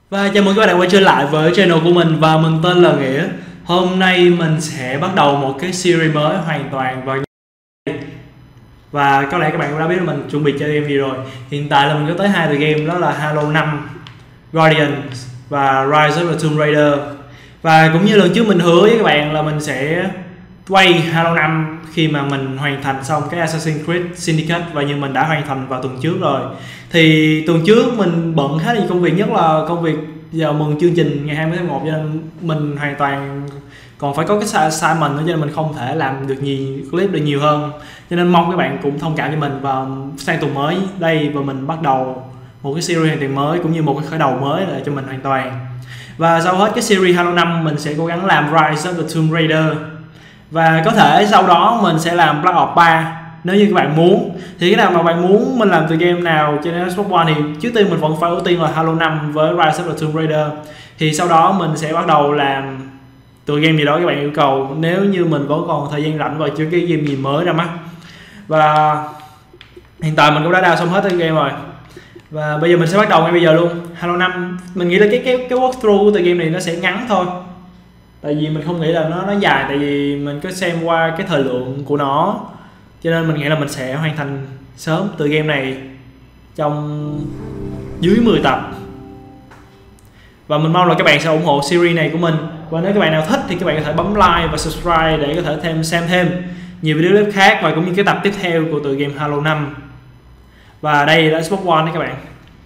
Và chào mừng các bạn đã quay trở lại với channel của mình và mình tên là Nghĩa. Hôm nay mình sẽ bắt đầu một cái series mới hoàn toàn và có lẽ các bạn cũng đã biết là mình chuẩn bị chơi game gì rồi. Hiện tại là mình có tới hai tựa game, đó là Halo 5 Guardians và Rise of the Tomb Raider. Và cũng như lần trước mình hứa với các bạn là mình sẽ quay Halo 5 khi mà mình hoàn thành xong cái Assassin's Creed Syndicate, và như mình đã hoàn thành vào tuần trước rồi. Thì tuần trước mình bận khá là nhiều công việc, nhất là công việc chào mừng chương trình ngày 20 tháng 1, cho nên mình hoàn toàn còn phải có cái assignment nữa, cho nên mình không thể làm được nhiều clip được nhiều hơn. Cho nên mong các bạn cũng thông cảm cho mình. Và sang tuần mới đây và mình bắt đầu một cái series hoàn toàn mới, cũng như một cái khởi đầu mới để cho mình hoàn toàn. Và sau hết cái series Halo 5 mình sẽ cố gắng làm Rise of the Tomb Raider, và có thể sau đó mình sẽ làm Black Ops 3 nếu như các bạn muốn. Thì cái nào mà bạn muốn mình làm từ game nào trên Xbox One thì trước tiên mình vẫn phải ưu tiên là Halo 5 với Rise of the Tomb Raider. Thì sau đó mình sẽ bắt đầu làm từ game gì đó các bạn yêu cầu, nếu như mình vẫn còn thời gian rảnh và chưa cái game gì mới ra mắt. Và hiện tại mình cũng đã download xong hết cái game rồi, và bây giờ mình sẽ bắt đầu ngay bây giờ luôn. Halo 5 mình nghĩ là cái walkthrough của tựa game này nó sẽ ngắn thôi, tại vì mình không nghĩ là nó dài, tại vì mình có xem qua cái thời lượng của nó, cho nên mình nghĩ là mình sẽ hoàn thành sớm tựa game này trong dưới 10 tập. Và mình mong là các bạn sẽ ủng hộ series này của mình. Và nếu các bạn nào thích thì các bạn có thể bấm like và subscribe để có thể xem thêm nhiều video clip khác và cũng như cái tập tiếp theo của tựa game Halo 5. Và đây là Xbox One đấy các bạn.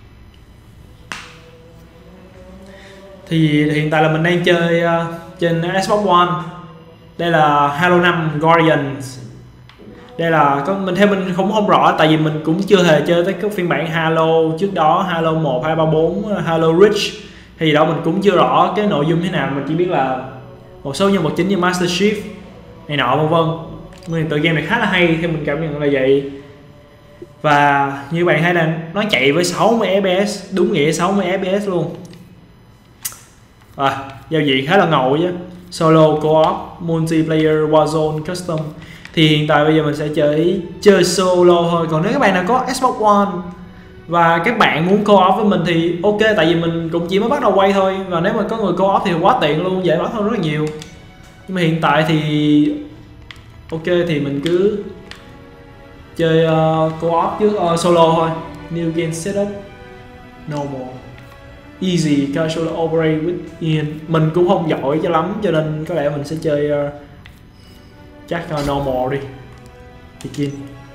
Thì hiện tại là mình đang chơi trên Xbox One. Đây là Halo 5 Guardians. Đây là mình theo mình không rõ, tại vì mình cũng chưa hề chơi tới các phiên bản Halo trước đó, Halo 1, 2, 3, 4, Halo Reach thì đó mình cũng chưa rõ cái nội dung thế nào. Mình chỉ biết là một số nhân vật chính như Master Chief này nọ vân vân. Nguyên tựa game này khá là hay, theo mình cảm nhận là vậy. Và như bạn thấy là nó chạy với 60 fps, đúng nghĩa 60 fps luôn. Giao diện khá là ngầu chứ. Solo, co-op, multiplayer, Warzone, custom. Thì hiện tại bây giờ mình sẽ chơi solo thôi. Còn nếu các bạn nào có Xbox One và các bạn muốn co-op với mình thì ok, tại vì mình cũng chỉ mới bắt đầu quay thôi. Và nếu mà có người co-op thì quá tiện luôn, dễ bắt hơn rất là nhiều. Nhưng mà hiện tại thì ok, thì mình cứ chơi co-op chứ solo thôi. New game setup, normal, easy, casual, operate with Ian. Mình cũng không giỏi cho lắm, cho nên có lẽ mình sẽ chơi chắc normal đi. Begin.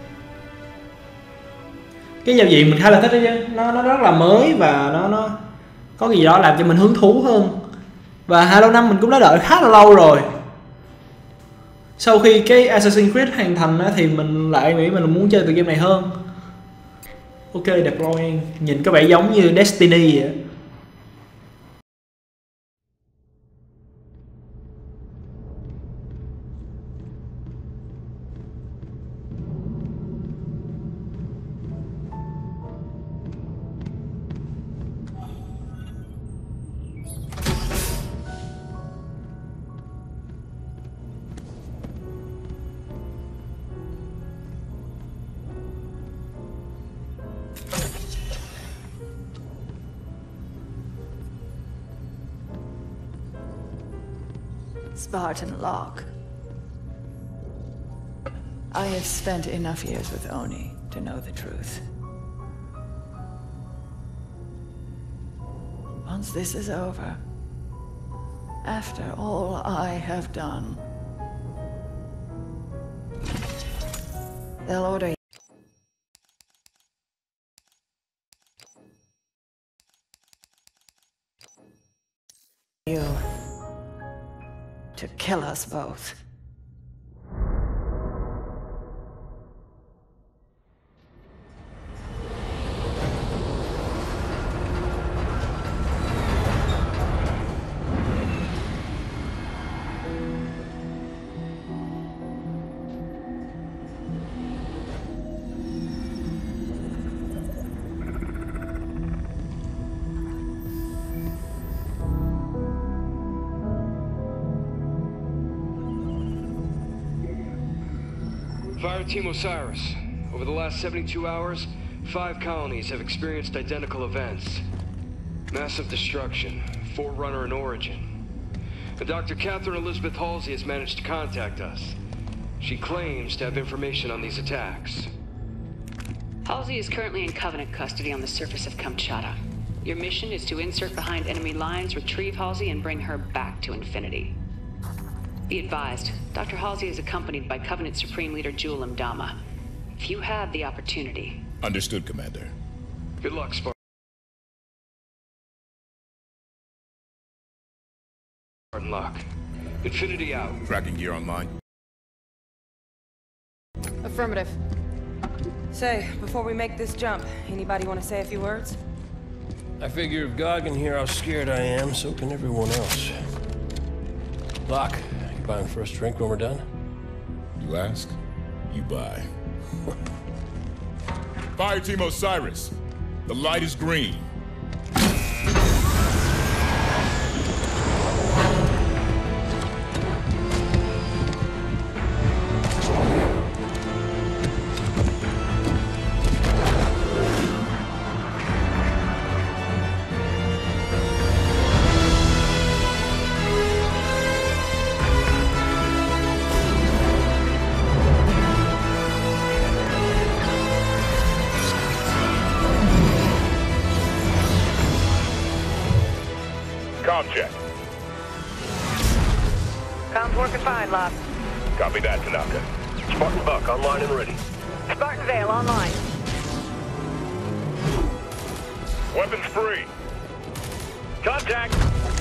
Cái giao diện mình khá là thích đấy chứ, nó rất là mới và nó có gì đó làm cho mình hứng thú hơn. Và Halo 5 mình cũng đã đợi khá là lâu rồi. Sau khi cái Assassin's Creed hoàn thành thì mình lại nghĩ mình muốn chơi tựa game này hơn. Ok, deploying nhìn có vẻ giống như Destiny vậy. Spartan Locke. I have spent enough years with Oni to know the truth. Once this is over, after all I have done, they'll order you to kill us both. Fire Team Osiris. Over the last 72 hours, 5 colonies have experienced identical events. Massive destruction, Forerunner in origin. And Dr. Catherine Elizabeth Halsey has managed to contact us. She claims to have information on these attacks. Halsey is currently in Covenant custody on the surface of Kamchatka. Your mission is to insert behind enemy lines, retrieve Halsey, and bring her back to Infinity. Be advised, Dr. Halsey is accompanied by Covenant Supreme Leader Jul 'Mdama. If you have the opportunity... Understood, Commander. Good luck, Spartan Locke. Infinity out. Tracking gear online. Affirmative. Say, before we make this jump, anybody want to say a few words? I figure if God can hear how scared I am, so can everyone else. Locke, you buying the first drink when we're done? You ask, you buy. Fire Team Osiris. The light is green. Check. Comms working fine, Locke. Copy that, Tanaka. Spartan Buck online and ready. Spartan Vale online. Weapons free. Contact.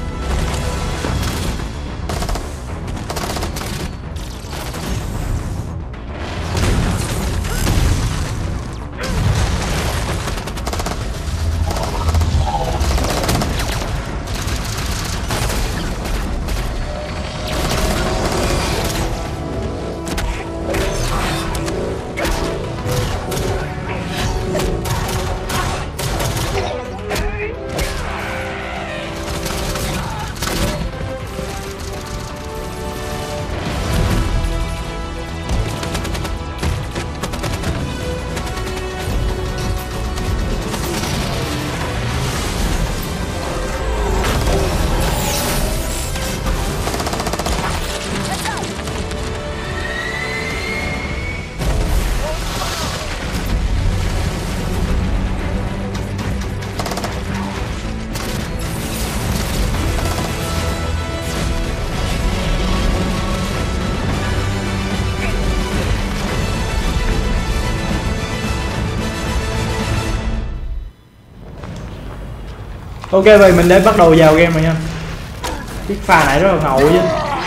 Ok vậy mình đã bắt đầu vào game rồi nha. Chiếc pha này rất là ngầu chứ.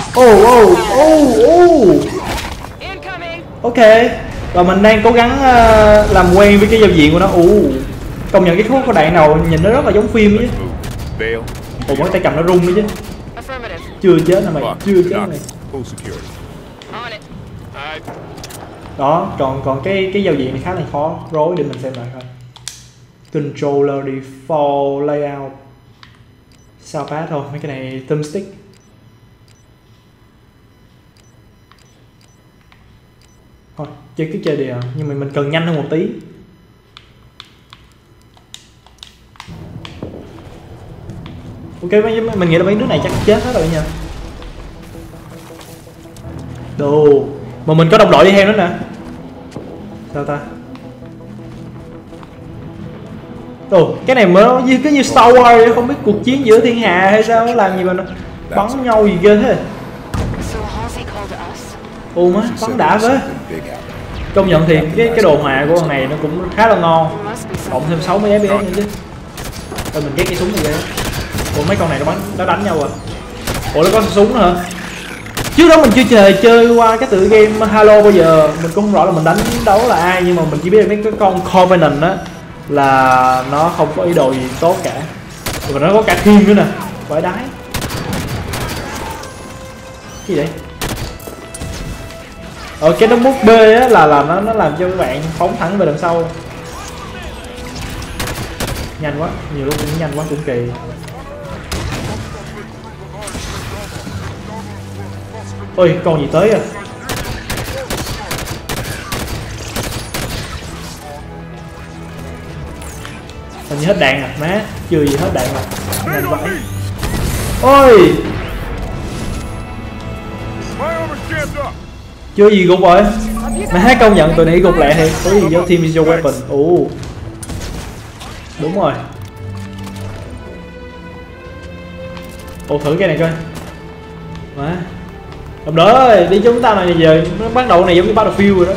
Ok. Và mình đang cố gắng làm quen với cái giao diện của nó. Công nhận cái khúc có đạn nào nhìn nó rất là giống phim chứ. Ủa mấy tay cầm nó rung nữa chứ. Chưa chết nè mày, chưa chết mày. Đó, còn cái giao diện này khá là khó rối, để mình xem lại coi. Controller default layout soundpad thôi, mấy cái này thumbstick. Thôi chơi cứ chơi đi à, nhưng mà mình cần nhanh hơn một tí. Ok, mình nghĩ là mấy đứa này chắc chết hết rồi nha. Đồ mà mình có đồng đội đi theo nữa nè. Sao ta? Cái này mới cứ như Star Wars, không biết cuộc chiến giữa thiên hà hay sao, nó làm gì mà nó bắn nhau gì ghê thế. Má, bắn đã với. Công nhận thì cái đồ họa của con này nó cũng khá là ngon. Cộng thêm 60 FPS nữa chứ. Thôi mình ghét cái súng này ghê. Mấy con này nó đánh nhau à. Nó có súng nữa hả? Trước đó mình chưa chơi qua cái tựa game Halo bao giờ, mình cũng không rõ là mình đánh đấu là ai, nhưng mà mình chỉ biết là mấy cái con Covenant á là nó không có ý đồ gì tốt cả. Và nó có cả thiên nữa nè, vãi đái. Cái gì vậy? Cái nút bút B á là nó làm cho các bạn phóng thẳng về đằng sau. Nhanh quá, nhiều lúc cũng nhanh quá cũng kỳ. Ôi, con gì tới à? Hình như hết đạn rồi, má, chưa gì hết đạn rồi. Nhanh vậy. Ôi! Chưa gì gục rồi. Má công nhận tụi này gục lẹ thiệt, có gì do team is your weapon. Ồ. Đúng rồi. Ồ, thử cái này coi. Má. Đồng đội ơi, đi chúng ta này giờ nó bắt đầu này giống như Battlefield rồi đó.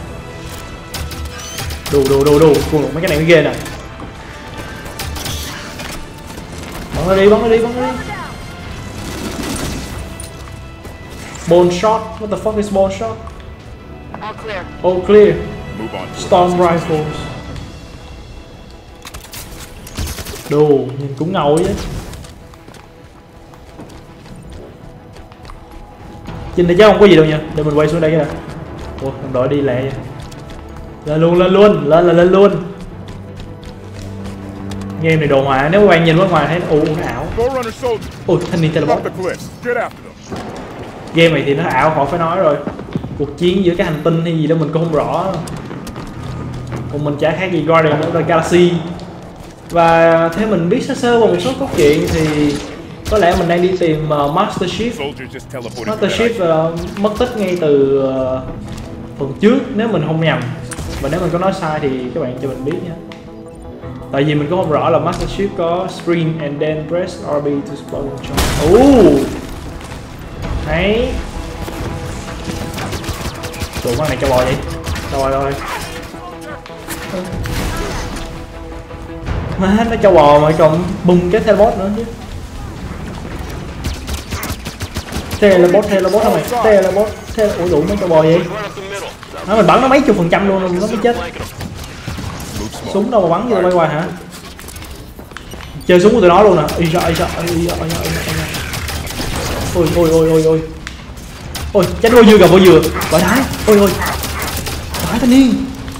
Đù cùng mấy cái này mới ghê nè. Bắn nó đi. Bone shot, what the fuck is bone shot? All clear. Storm rifles. Đồ, nhìn cũng ngầu chứ. Trên đây chắc không có gì đâu nha, để mình quay xuống đây cái nè. Ủa, đồng đội đi lẹ vậy. Lên luôn. Game này đồ họa, nếu các bạn nhìn bên ngoài thấy nó ảo. Ôi, thanh niên teleport. Game này thì nó ảo khỏi phải nói rồi. Cuộc chiến giữa cái hành tinh hay gì đó mình cũng không rõ. Còn mình chả khác gì Guardian of the Galaxy. Và theo mình biết sơ qua một số cốt truyện thì có lẽ mình đang đi tìm Master Chief. Master Chief mất tích ngay từ phần trước nếu mình không nhầm. Và nếu mình có nói sai thì các bạn cho mình biết nha. Tại vì mình cũng không rõ là Master Chief có sprint and then press RB to spawn. Đấy. Tụi con này cho bò vậy. Rồi. Má nó cho bò mà còn bùng cái teleport nữa chứ. Teleport hả mày? Teleport. Ủa đủ nó cho bò vậy? Nó mình bắn nó mấy chục % luôn nó mới chết. Súng đâu mà bắn vô bay hoài hả? Chơi súng của tụi nó luôn nè. Ôi, tránh vô dừa gặp vô dừa. Gọi đái. Ôi. Phải thanh niên.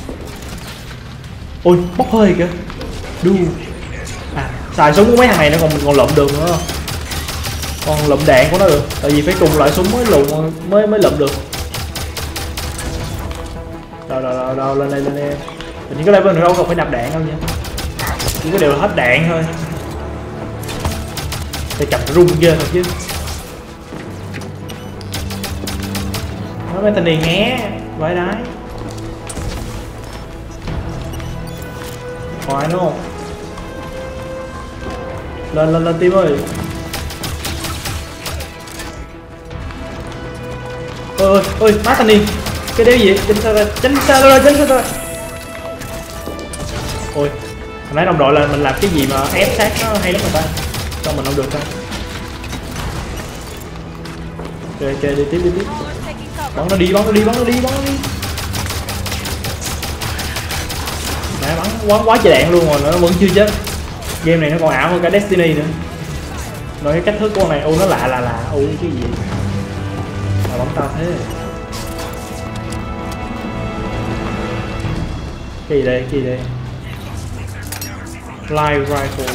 Ôi, bốc hơi kìa. Đu. À, xài súng của mấy thằng này nó còn lụm được nữa. Còn lụm đạn của nó được. Tại vì phải cùng loại súng mới lụm được. Rồi, lên đây. Thì những cái level này đâu còn phải nạp đạn đâu nha. Chỉ có điều là hết đạn thôi. Để chặt rung ghê thật chứ. Nó mấy thanh niên nghe vãi đái. Hoài đúng không? Lên tim ơi. Ôi, má thanh niên. Cái đéo gì? Tránh xa ra. Ôi, hồi nãy đồng đội là mình làm cái gì mà ép sát nó hay lắm rồi ta. Sao mình không được ta? Ok, đi tiếp. Bắn nó đi. Mẹ bắn quá trời đạn luôn rồi, nó vẫn chưa chết. Game này nó còn ảo hơn cả Destiny nữa. Nói cái cách thức của con này, nó lạ. Cái gì? Mà bắn tao thế. Cái gì đây? Live rifle.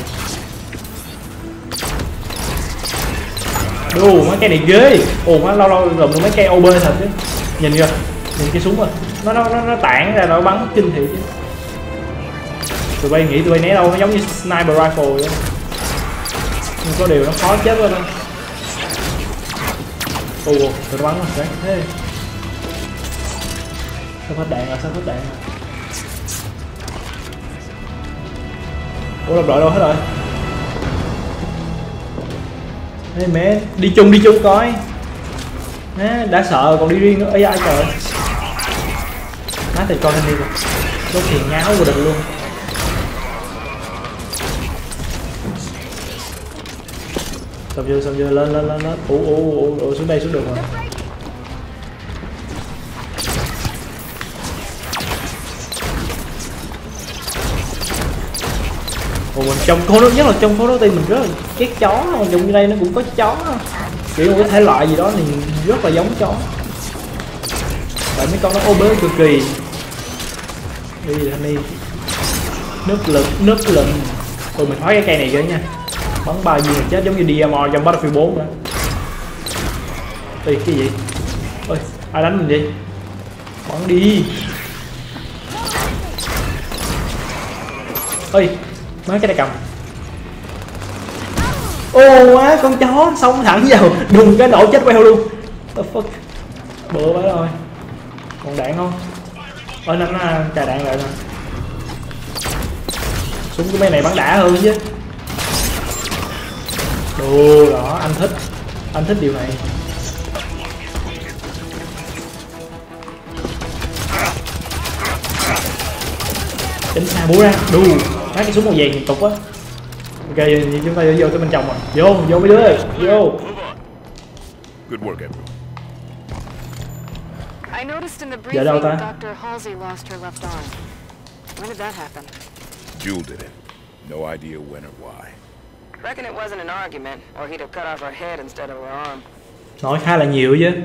Đồ, mấy cây này ghê. Má lâu lụm được mấy cây OB thật chứ. Nhìn kìa, nhìn cái súng rồi. Nó tản ra nó bắn kinh thiệt chứ. Tụi bay nghĩ tụi bay né đâu, nó giống như sniper rifle vậy. Nhưng có điều nó khó chết quá thôi. Tụi nó bắn rồi, thế. Sao hết đạn rồi? Ủa đồng đội đâu hết rồi? Hey mẹ, đi chung coi. Đã sợ còn đi riêng nữa. Ây ai trời. Má thì coi thanh niên rồi. Có tiền nháo vô địch luôn. Xong chưa lên. Ủa xuống đây xuống được rồi. Mình trong Call of, nhất là trong Call of Duty mình rất là ghét chó, mà dùng như đây nó cũng có chó, kiểu một cái thể loại gì đó thì rất là giống chó. Tại mấy con nó ô bế cực kỳ. Đi thanh niên. Núp lựng. Mình thoái cái cây này ghê nha. Bắn bao nhiêu là chết giống như DMR trong Battlefield 4 nữa. Ê, cái gì? Ôi, ai đánh mình đi? Bắn đi. Ê, Má cái này cầm. Ô má con chó xông thẳng vào đùng cái nổ chết queo luôn. The fuck. Bữa quá rồi. Còn đạn không? Ở nó cài đạn lại nè. Súng của mấy này bắn đã hơn chứ. Đồ đó anh thích điều này. Đánh xa búa ra đu. Má cái súng màu vàng liên tục á. Ok chúng ta vô tới bên trong rồi. Vô mấy đứa ơi. Vô. Good work, everyone. I noticed in the Dạ đâu briefing ta? Dr. Halsey lost her left arm. When did that happen? Jewel did it. No idea when or why. Reckon it wasn't an argument, or he'd have cut off her head instead of her arm. Nói khá là nhiều chứ.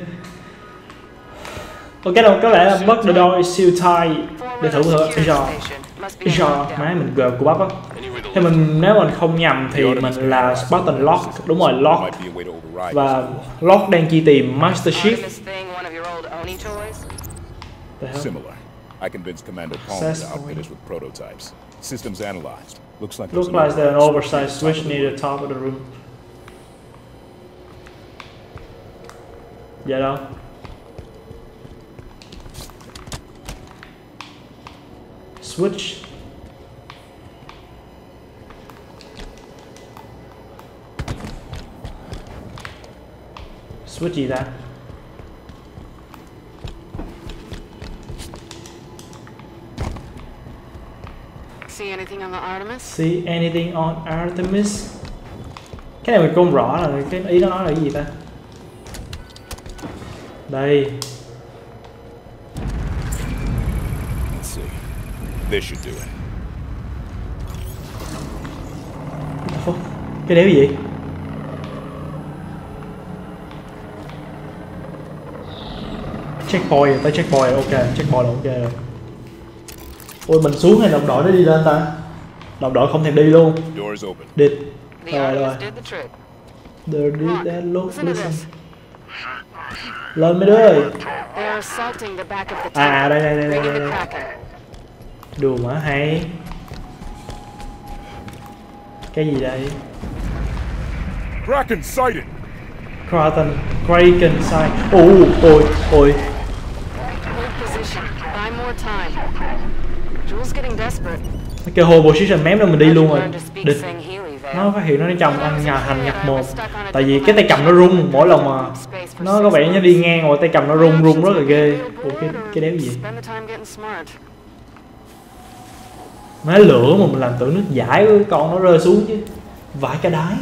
Ok đâu có lẽ là mất the door siêu tight để thử Izor má mình gờ của bắp á. Theo mình nếu mình không nhầm thì mình là Spartan Locke, đúng rồi Locke. Might be a way to override. Và Locke đang truy tìm Master Chief. This thing, one of your old Oni toys? The hell? Similar. I convinced Commander Palmer to outfit us with prototypes. Systems analyzed. Looks like There's an oversized switch near the top of the room. Dạ đâu? Switch. Switch gì ta? See anything on the Artemis? See anything on Artemis? Cái này mình không rõ là cái ý nó nói là cái gì ta? Đây. Let's see. This should do it. Cái đéo gì? Checkpoint, tới checkpoint, ok, checkpoint là ok rồi. Ôi mình xuống hay đồng đội nó đi lên ta? Đồng đội không thèm đi luôn. Doors open. Đi. The Rồi. Artemis did the trick. Listen. Lên mấy đứa ơi. They are assaulting the back of the tank. Đây. Bringing the Kraken. Đùa mà hay. Cái gì đây? Kraken sighted. Kraken sight. Ôi. Hold position. Buy more time. Jewel's getting desperate. Nó kêu hold position mém là mình đi luôn rồi. Learn to speak Địch. Singhili, Vale. Nó phát hiện nó trong ăn hành nhập mồm. Tại vì cái tay cầm nó rung mỗi lần mà nó có vẻ như đi ngang rồi tay cầm nó rung rất là ghê. Ủa cái đéo gì? Spend the time getting smart. Má lửa mà mình làm tưởng nước giải với con nó rơi xuống chứ. Vãi cái đáy.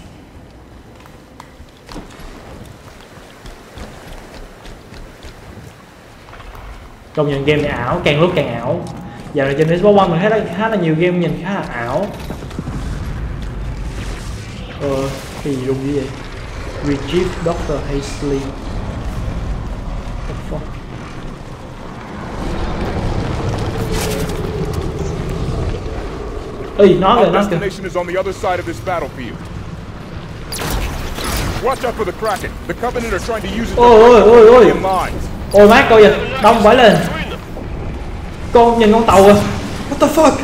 Công nhận game này ảo, càng lúc càng ảo. Dạo này trên Xbox One mình khá là nhiều game nhìn khá là ảo. Cái gì rung gì vậy? Retrieve Dr. Halsey. What the fuck? Ê, nó kìa. Destination is on the other side of this battlefield. Watch out for the Kraken. The Covenant are trying to use it Ôi. to mines. Ôi má coi kìa, đông phải lên. Con nhìn con tàu à. What the fuck?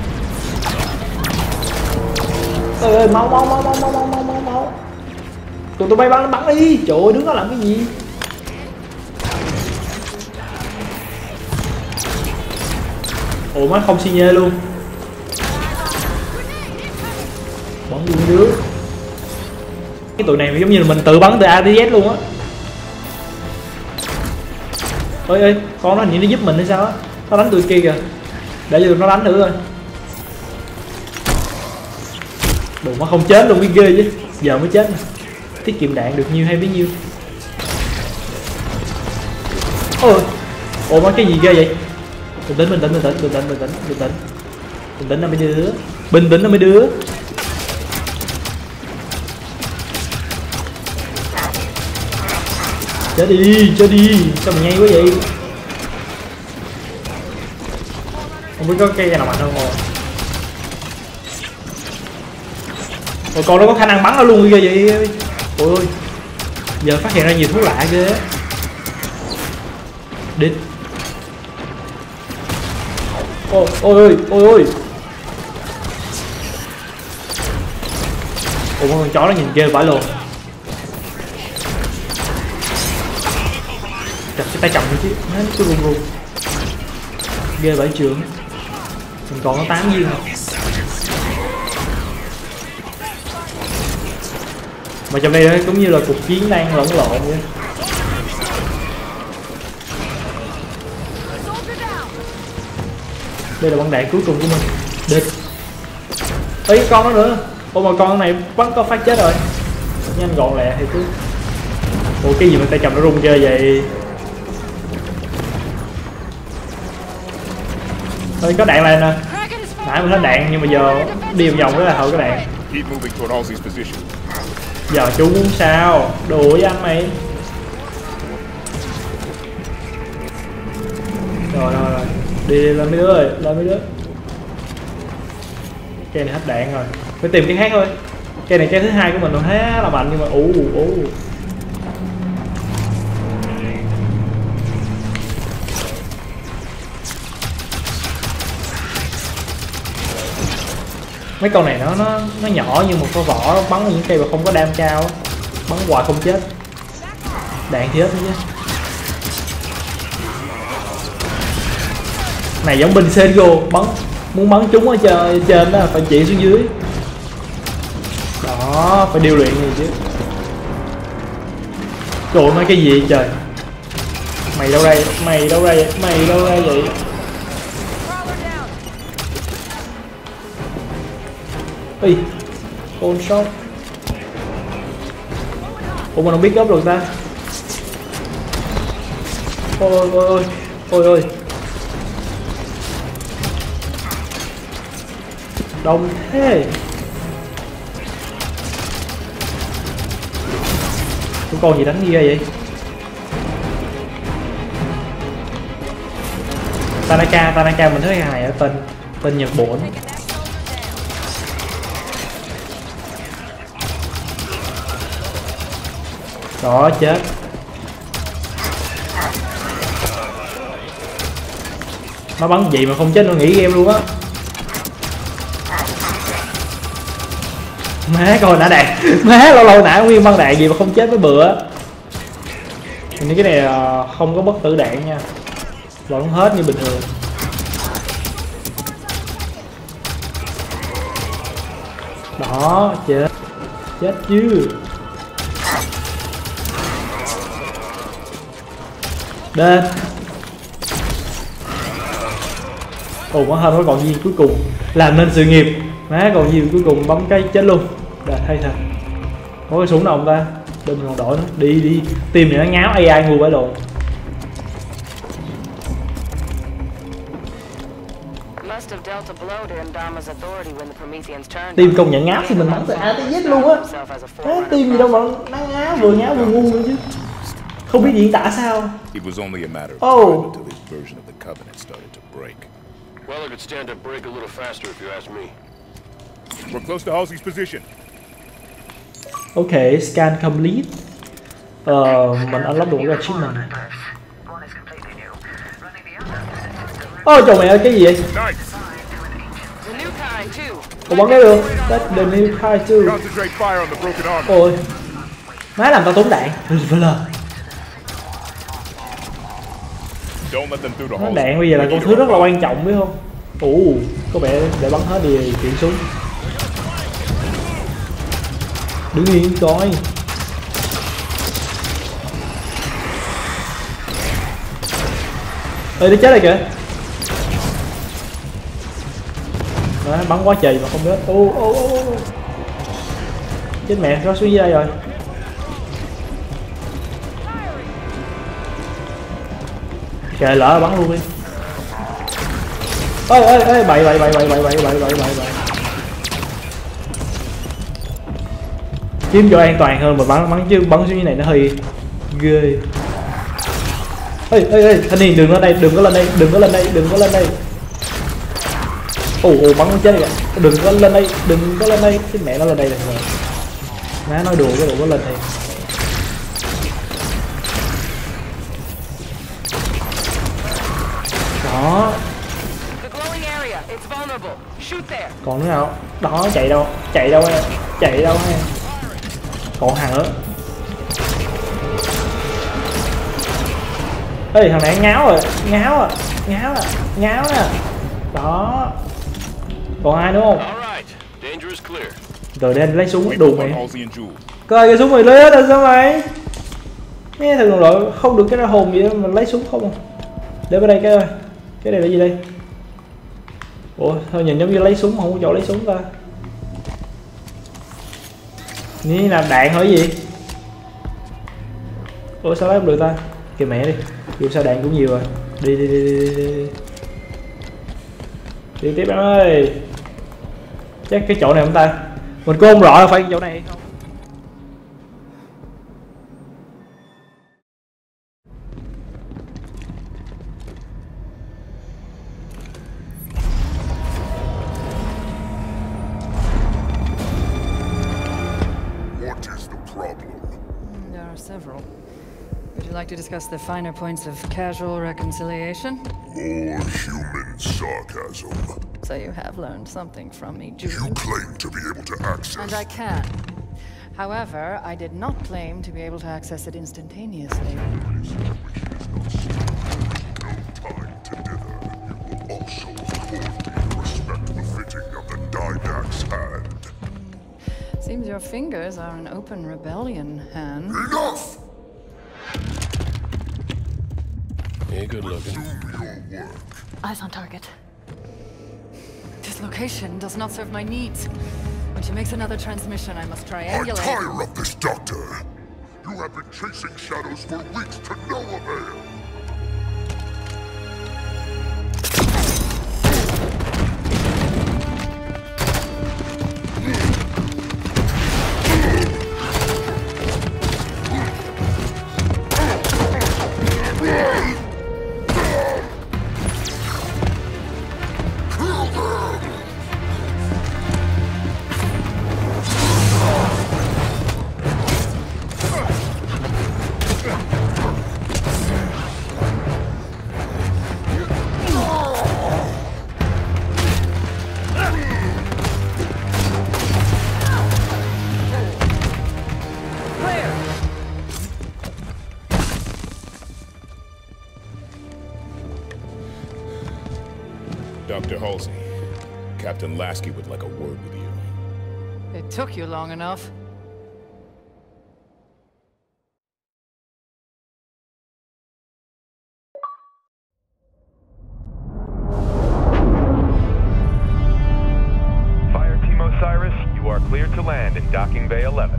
Ơi máu. Tụi tôi bay bắn đi. Trời ơi đứng đó làm cái gì? Ủa má không xi nhê luôn. Bắn luôn đứa. Cái tụi này giống như là mình tự bắn từ A tới Z luôn á. Ơi con nó hình như nó giúp mình hay sao á. Nó đánh tụi kia kìa. Để cho tụi nó đánh nữa thôi. Đồ mà không chết luôn, biết ghê chứ. Giờ mới chết nè. Tiết kiệm đạn được nhiêu hay bấy nhiêu. Ôi má cái gì ghê vậy? Bình tĩnh là mấy đứa. Bình tĩnh là mấy đứa. Chết đi. Sao mà nhanh quá vậy? Không biết có cây nào mạnh hơn rồi. Ôi con nó có khả năng bắn nó luôn ghê vậy. Ôi ơi. Giờ phát hiện ra nhiều thứ lạ ghê á. Đi. Ôi. Ủa con chó nó nhìn ghê vãi luôn. Chặt cái tay cầm đi chứ, nó cứ run run. Ghê vãi trưởng. Mình còn có 8 viên rồi. Mà trong đây cũng như là cuộc chiến đang lẫn lộn vậy. Đây là băng đạn cuối cùng của mình. Địch. Ấy con nó nữa. Ô mà con này bắn có phát chết rồi. Nhanh gọn lẹ thì cứ. Ủa cái gì mà tay cầm nó rung chơi vậy? Ơi có đạn này nè. Nãy mình hết đạn nhưng mà giờ đi vòng rất là hậu cái đạn. Giờ chú muốn sao? Đùa với anh mày. Rồi. Đi lên mấy đứa ơi, lên mấy đứa. Cây này hết đạn rồi. Phải tìm cái khác thôi. Cây này cây thứ hai của mình khá là mạnh nhưng mà mấy con này nó nhỏ như một cái vỏ, bắn những cây mà không có đam cao, bắn hoài không chết, đạn thì hết chứ. Này giống binh CSGO, muốn bắn trúng ở trên đó phải chỉ xuống dưới, đó phải điêu luyện gì chứ. Trời ơi cái gì trời, mày đâu đây vậy? Ê, con sót. Ủa mà nó biết gấp rồi ta. Ôi. Đông thế. Cái con gì đánh ghê vậy? Tanaka mình thấy cái này ở tên Nhật Bản. Đó chết. Nó bắn gì mà không chết, nó nghỉ game luôn á. Má coi nã đạn. Má lâu nã nguyên băng đạn gì mà không chết với bựa. Mình cái này không có bất tử đạn nha, vẫn hết như bình thường. Đó chết chứ. Đến. Ồ quá hơn, nó còn viên cuối cùng làm nên sự nghiệp. Má còn viên cuối cùng bấm cái chết luôn. Đã hay thật. Có cái súng nào không ta? Đừng còn đổi nữa. Đi. Team này nó ngáo AI ngu vãi lộn. Team công nhận ngáo thì mình bắn từ A tới Z luôn á. Team gì đâu mà nó ngáo vừa ngu nữa chứ. Không biết diễn tả sao. Oh. Well, I could stand to break a little faster if you ask me. We're close to Halsey's position. Ok, scan complete. Mình unlock đủ cái achievement này. Trời mẹ ơi, cái gì vậy? Ủa bắn cái được. That's the new kind too. Ôi. Má làm tao tốn đạn. Nó đạn bây giờ là con thứ rất là quan trọng biết không? Có vẻ để bắn hết thì chuyển súng. Đứng yên coi. Ê đi chết rồi kìa. Đó, bắn quá trời mà không biết. Chết mẹ, nó xuống dưới đây rồi. Kệ lỡ bắn luôn đi. Ê bậy. Kiếm cho an toàn hơn mà bắn chứ bắn xuống như này nó hơi ghê. Ê thanh niên đừng có lên đây. Bắn nó chết kìa. Đừng có lên đây. Cái mẹ nó lên đây rồi. Má nói đùa cái đụng có lên đây. Đó. Còn nữa nào? Đó chạy đâu chạy đâu hay. Còn thằng nữa. Ê thằng này ngáo rồi, ngáo nè. Đó. Còn ai nữa không? Rồi đến lấy súng đùa mày. Coi cái súng mày lấy hết rồi sao mày? Nghe thằng đồng đội không được cái ra hồn gì đó mà lấy súng không à. Để vào đây cái này là gì đây? Ủa thôi nhìn giống như lấy súng, không có chỗ lấy súng ta. Ní là đạn hỏi gì? Ủa sao lấy không được ta? Kìa mẹ đi. Dù sao đạn cũng nhiều rồi. Đi. Đi tiếp em ơi. Chắc cái chỗ này không ta? Mình cũng không rõ là phải cái chỗ này hay không. There are several. Would you like to discuss the finer points of casual reconciliation? More human sarcasm. So you have learned something from me, Jude. You claim to be able to access... And I can. However, I did not claim to be able to access it instantaneously. Seems your fingers are an open rebellion, Han. Enough! Yeah, good looking. Eyes on target. This location does not serve my needs. When she makes another transmission, I must triangulate. I tire of this, Doctor! You have been chasing shadows for weeks to no avail! Dr. Halsey, Captain Lasky would like a word with you. It took you long enough. Fire Team Osiris, you are cleared to land in Docking Bay 11.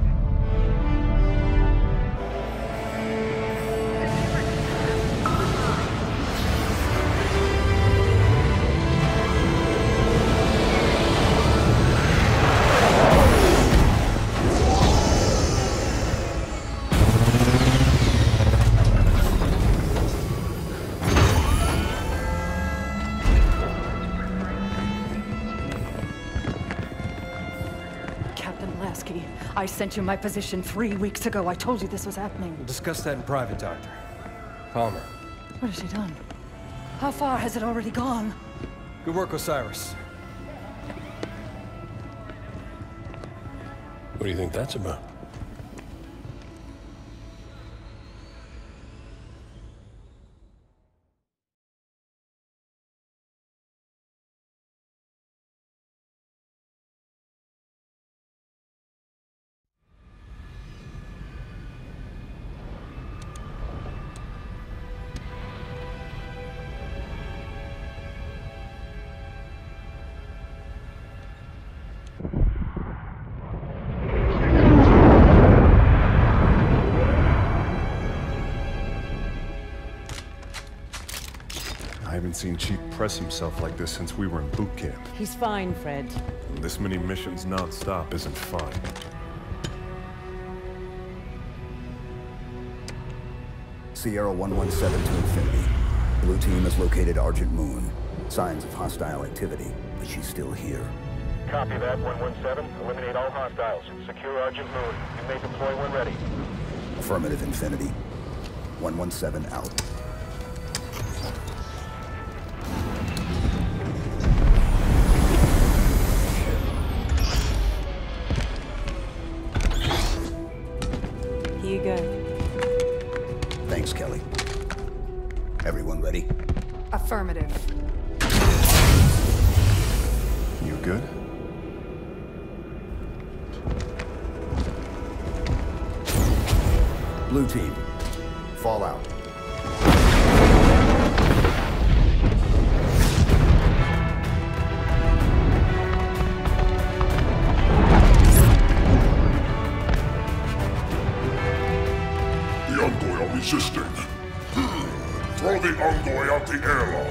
I sent you my position 3 weeks ago. I told you this was happening. We'll discuss that in private, Doctor. Palmer. What has she done? How far has it already gone? Good work, Osiris. What do you think that's about? I haven't seen Chief press himself like this since we were in boot camp. He's fine, Fred. And this many missions non-stop isn't fun. Sierra 117 to Infinity. Blue team has located Argent Moon. Signs of hostile activity, but she's still here. Copy that, 117. Eliminate all hostiles. Secure Argent Moon. You may deploy when ready. Affirmative, Infinity. 117 out. Affirmative. You good? Blue team, Fallout. The Envoy are resisting. Throw the Envoy out the airlock.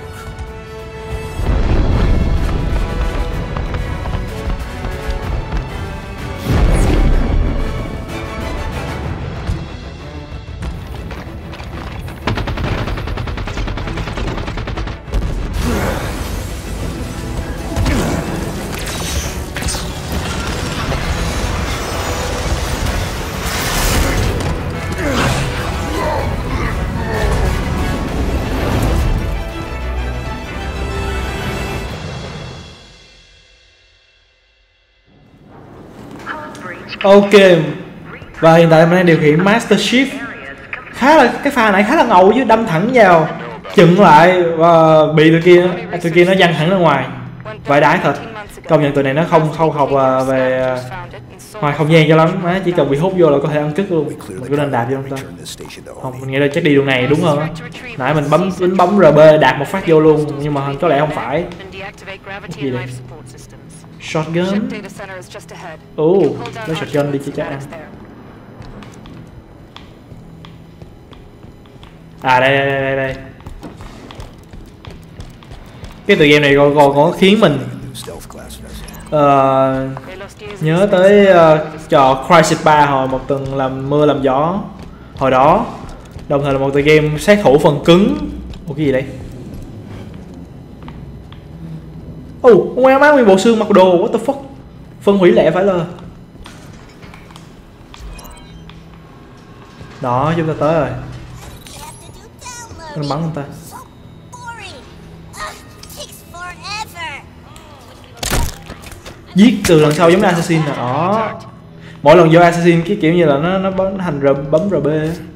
Ok, và hiện tại mình đang điều khiển Master Chief. Cái pha này khá là ngầu chứ, đâm thẳng vào, chừng lại và bị tụi kia nó văng thẳng ra ngoài. Vãi đái thật. Công nhận tụi này nó không học về ngoài không gian cho lắm, má chỉ cần bị hút vô là có thể ăn cứt luôn. Mình cứ nên đạp vô không ta? Không, mình nghĩ là chắc đi đường này đúng hơn á. Nãy mình bấm RB đạp một phát vô luôn, nhưng mà có lẽ không phải. Cái gì đây? Shotgun. Lấy shotgun đi chứ chắc ăn. À đây. Cái tựa game này còn có khiến mình nhớ tới trò Crysis 3 hồi một tuần làm mưa làm gió hồi đó. Đồng thời là một tựa game sát thủ phần cứng. Ủa cái gì đây? Ông em má nguyên bộ xương mặc đồ, what the fuck. Phân hủy lẹ phải là. Đó, chúng ta tới rồi. Nó bắn người ta. Giết từ lần sau giống như Assassin nè, đó. Mỗi lần vô Assassin cái kiểu như là nó thành bấm RB.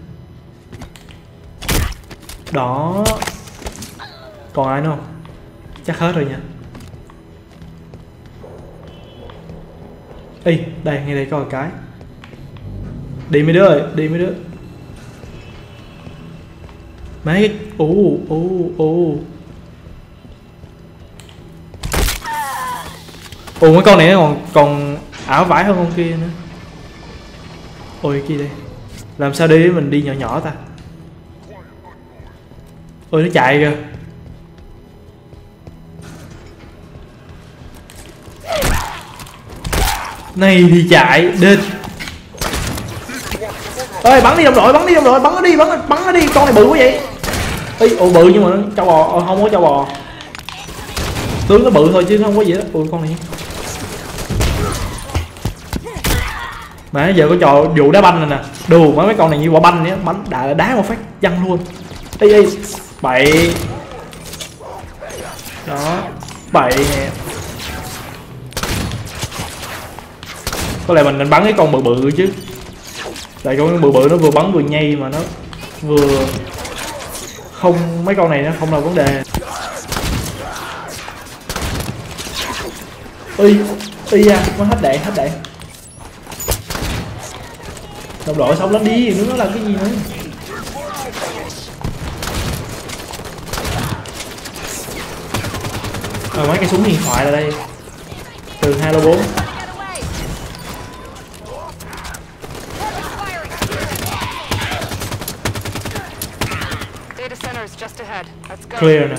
Đó. Còn ai nữa không? Chắc hết rồi nha. Ê, đây, ngay đây có một cái. Đi mấy đứa ơi, đi mấy đứa. Mấy cái... mấy con này nó còn ảo vãi hơn con kia nữa. Ôi cái gì đây? Làm sao để mình đi nhỏ nhỏ ta? Ôi nó chạy kìa. Này thì chạy địch. Ơi bắn đi đồng đội, bắn nó đi, con này bự quá vậy. Ê, bự nhưng mà nó trâu bò, không có trâu bò. Tướng nó bự thôi chứ không có gì đó. Ui con này. Mà giờ có trò vụ đá banh này nè. Đù mấy con này như quả banh nhá, bắn đá một phát văng luôn. Ê bậy. Đó, bậy nè. Có lẽ mình nên bắn cái con bự bự chứ. Tại con bự bự nó vừa bắn vừa nhây mà nó vừa không, mấy con này nó không là vấn đề. Nó hết đạn. Đồng đội xong lắm đi, nó làm cái gì nữa. Mấy cái súng điện thoại là đây. Từ 2 lô 4. Clear nè.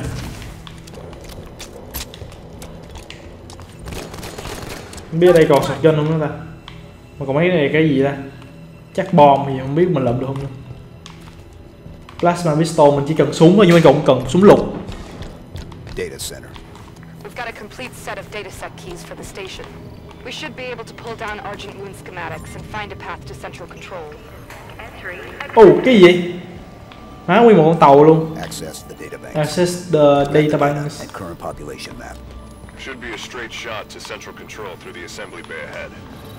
Không biết ở đây còn shotgun không nữa ta. Mà còn mấy cái này cái gì ta? Chắc bom gì không biết mình lượm được không nữa. Plasma pistol mình chỉ cần súng thôi, nhưng mà cũng cần súng lục. Data center. We've got a complete set of dataset keys for the station. We should be able to pull down Argent Moon schematics and find a path to central control. Cái gì vậy? Má nguyên một con tàu luôn. Access the databanks. And current population map. Should be a straight shot to central control through the assembly bay ahead.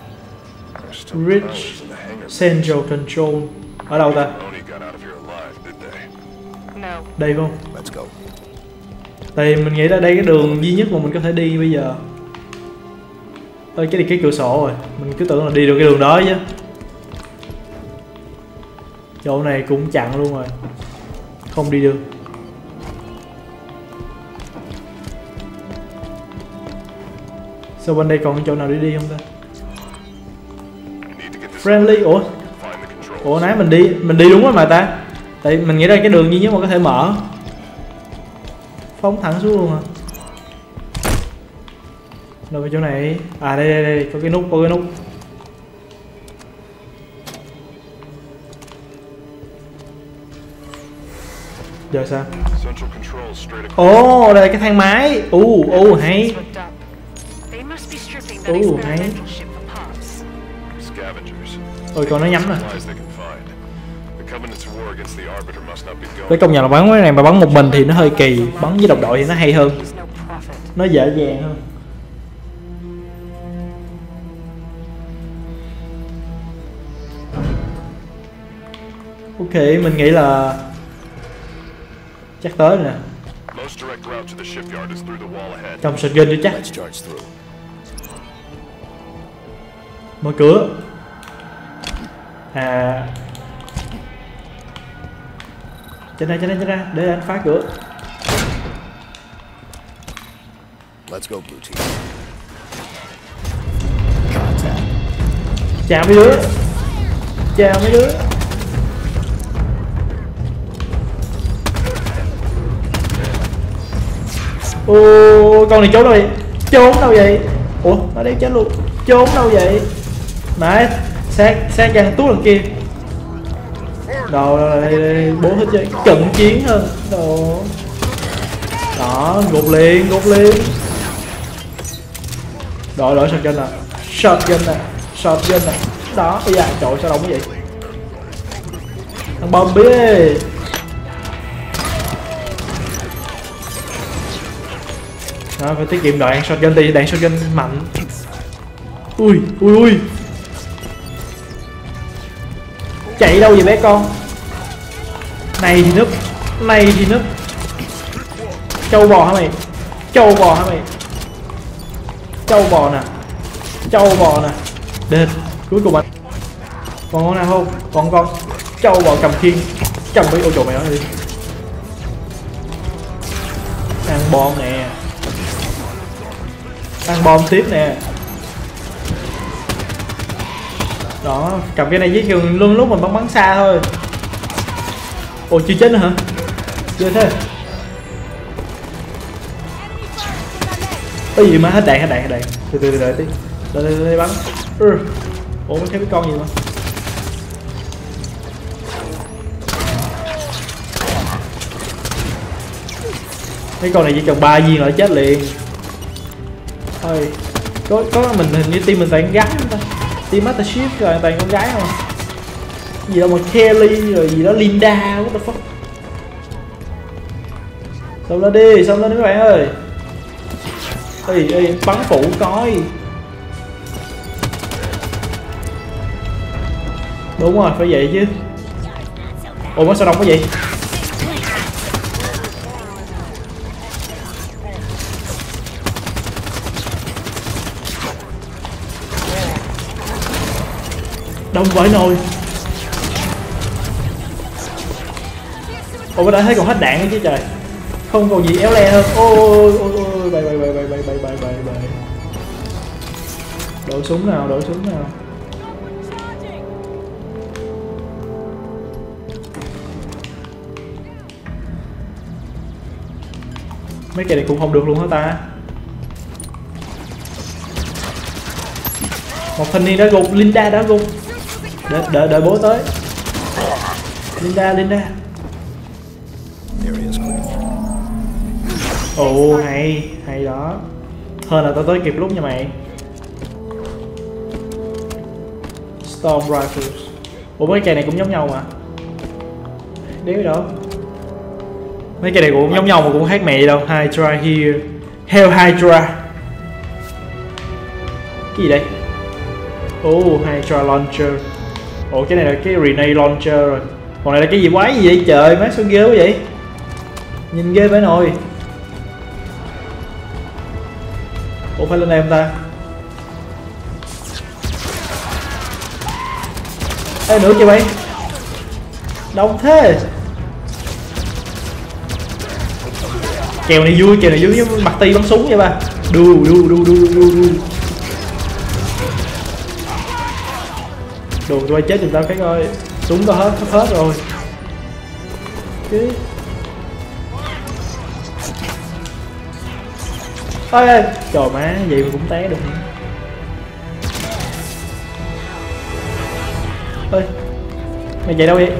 Rich Central Control. Ở đâu ta? Đây không? Let's go. Tại mình nghĩ là đây cái đường duy nhất mà mình có thể đi bây giờ. Ơi cái này cái cửa sổ rồi, mình cứ tưởng là đi được cái đường đó chứ. Chỗ này cũng chặn luôn rồi, không đi được. Sao bên đây còn cái chỗ nào để đi không ta? Friendly, ủa nãy mình đi đúng rồi mà ta. Tại mình nghĩ đây cái đường duy nhất mà có thể mở. Phóng thẳng xuống luôn hả? Đâu cái chỗ này? À đây, có cái nút, Giờ sao? Ồ, đây là cái thang máy. Hay. Hay. Ôi còn nó nhắm nè. Với công nhận là bắn cái này mà bắn một mình thì nó hơi kỳ, bắn với đồng đội thì nó hay hơn, nó dễ dàng hơn. Ok, mình nghĩ là chắc tới rồi nè. Cầm shotgun đi chắc. Mở cửa. À, trên đây để anh phá cửa. Let's go, Blue Team. Chào mấy đứa. Ô, con này trốn đâu vậy? Ủa, nó đang chết luôn. Trốn đâu vậy? Nãy sát gan tuốt đằng kia. Đồ đây bố hết chơi cận chiến hơn. Đồ. Đó, gục liền. Đổi shotgun nè. Đó, bây giờ trời sao đông cái vậy? Thằng bom bia. Đó, phải tiết kiệm đạn shotgun thì đạn shotgun mạnh. Ui. Chạy đâu vậy bé con? Này thì núp. Trâu bò hả mày? Trâu bò nè. Đền, cuối cùng anh. Còn con nào không? Còn con trâu bò cầm khiên. Cầm với ô trộn mày nói đi. Ăn bom nè. Ăn bom tiếp nè. Đó, cầm cái này với trường luôn lúc mình bắn xa thôi. Ồ, chưa chết nữa hả? Chưa thế. Cái gì mà hết đạn. Từ đợi tí. Đợi bắn. Ủa, mới thấy cái con gì mà. Mấy con này chỉ cần 3 viên là chết liền. Thôi, có mình hình như team mình toàn gái không ta? Team Master Chief rồi toàn con gái không? Gì đâu mà Kelly rồi gì đó Linda, what the fuck. Xong lên đi mấy bạn ơi. Ê, bắn phụ coi. Đúng rồi, phải vậy chứ. Ủa mà sao đông quá vậy? Đông vãi nồi. Ủa đã thấy còn hết đạn nữa chứ trời. Không còn gì éo le hơn. Ôi bay. Đổ súng nào. Mấy cái này cũng không được luôn hả ta? Một thanh niên đã gục, Linda đã gục. Đợi bố tới. Linda. Ồ, hay đó. Hơn là tao tới kịp lúc nha mày. Storm Rifles. Ủa mấy cây này cũng giống nhau mà. Đéo đâu. Mấy cây này cũng giống nhau mà cũng khác mẹ đâu. Hydra here. Hell Hydra. Cái gì đây? Hydra Launcher. Ủa cái này là cái Grenade Launcher rồi. Còn này là cái gì quái gì vậy trời, má sao ghê quá vậy? Nhìn ghê phải nồi. phải lên em ta. Ê nữa kìa bay. Đông thế. Kèo này vui với mặt ti bắn súng vậy ba. Đu. Đồ tụi bay chết giùm tao cái coi. Súng tao hết rồi. Chứ. Ôi trời má, vậy mà cũng té được. Ơi. Mày chạy đâu vậy?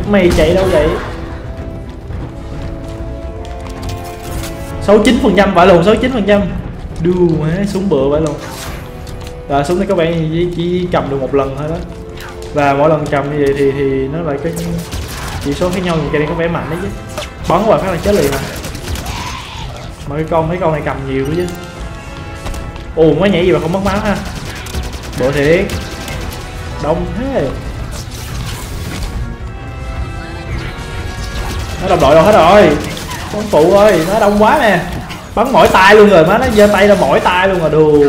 69% vãi lồn, 69%. Đu má, súng bựa vãi lồn. Và súng này các bạn chỉ cầm được một lần thôi đó. Và mỗi lần cầm như vậy thì nó lại cái chỉ số khác nhau, nhưng cái này có vẻ mạnh đấy chứ. Bắn qua phát là chết liền à. Mà mấy con này cầm nhiều nữa chứ. Ồ, mới nhảy gì mà không mất máu ha. Bộ thiệt. Đông thế. Nó đồng đội đâu hết rồi. Con phụ ơi, nó đông quá nè. Bắn mỏi tay luôn rồi, má nó giơ tay ra mỏi tay luôn rồi đù.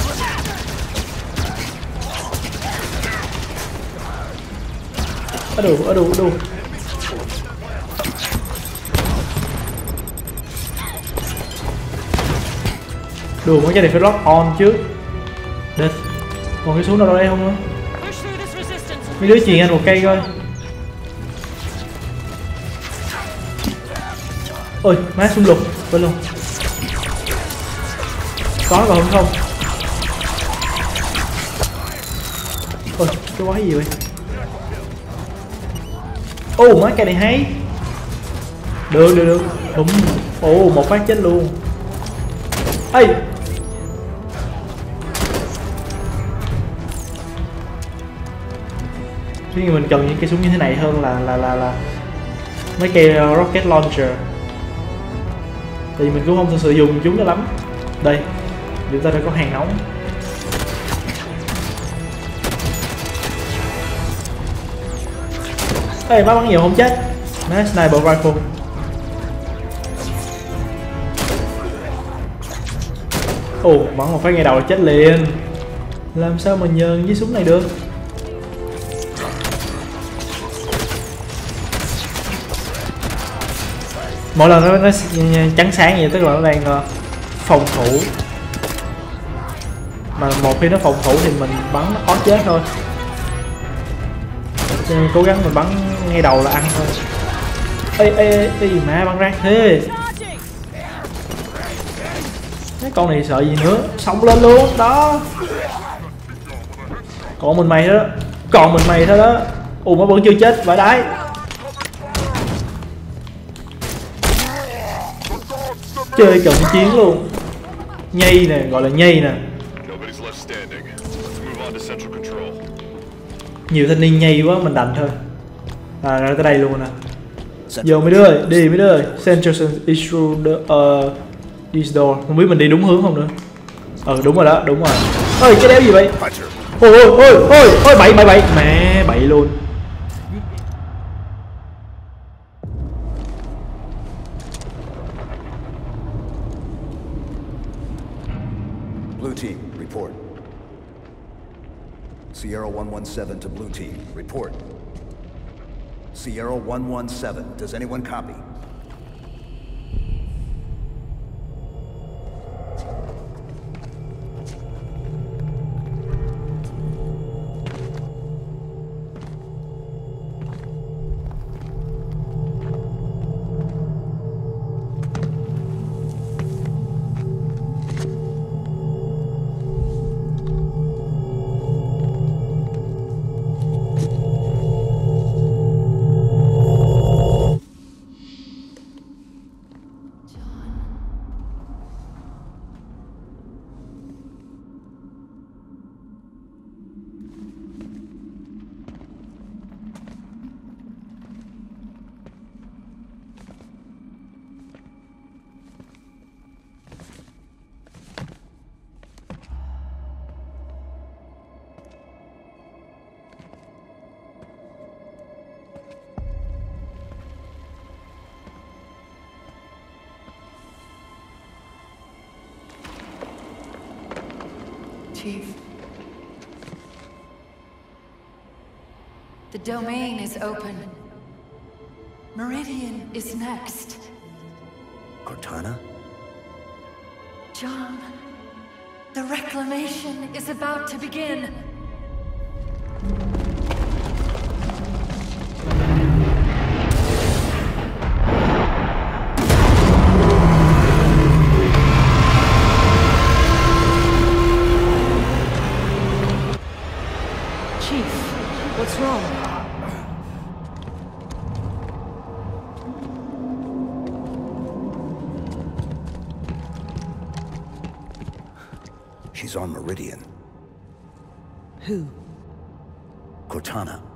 Ở đù. Đùa mấy cái này phải lock on trước. Địch. Còn cái xuống đâu đây không á? Mấy đứa chuyền anh một cây coi. Ôi má xung lục bên luôn. Có còn không? Ôi cái quái gì vậy? Ô má cây này hay. Được. Đúng. Ồ một phát chết luôn. Ê. Tuy nhiên mình cần những cây súng như thế này hơn là mấy cây rocket launcher. Tại vì mình cũng không sử dụng chúng cho lắm. Đây, chúng ta đã có hàng nóng. Ê, má bắn nhiều không chết. Má sniper rifle. Ồ, bắn một phát ngay đầu là chết liền. Làm sao mà nhờn với súng này được. Mỗi lần nó trắng sáng vậy tức là nó đang phòng thủ. Mà một khi nó phòng thủ thì mình bắn nó khó chết thôi. Cho nên cố gắng mình bắn ngay đầu là ăn thôi. Ê má bắn rác thế. Cái con này sợ gì nữa. Xông lên luôn đó. Còn mình mày thôi đó. Ủa mà vẫn chưa chết vãi đái. Chơi cận chiến luôn. Nhây nè, gọi là nhây nè. Nhiều thanh niên nhây quá mình đành thôi. Ra tới đây luôn nè. Vô mấy đứa ơi, đi mấy đứa ơi. Central is through this door. Không biết mình đi đúng hướng không nữa. Đúng rồi đó, đúng rồi. Ơi cái đéo gì vậy? Ôi bậy. Mẹ bậy luôn. Blue team, report. Sierra 117 to Blue team, report. Sierra 117, does anyone copy? Chief. The domain is open. Meridian is next. Cortana? John, the reclamation is about to begin. Chief, what's wrong? She's on Meridian. Who? Cortana.